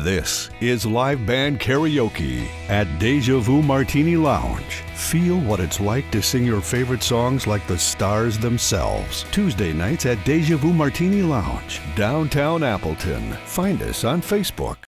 This is live band karaoke at Deja Vu Martini Lounge. Feel what it's like to sing your favorite songs like the stars themselves. Tuesday nights at Deja Vu Martini Lounge, downtown Appleton. Find us on Facebook.